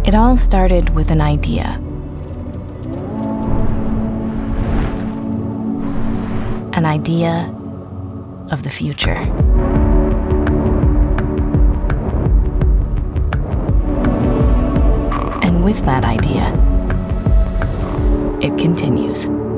It all started with an idea. An idea of the future. And with that idea, it continues.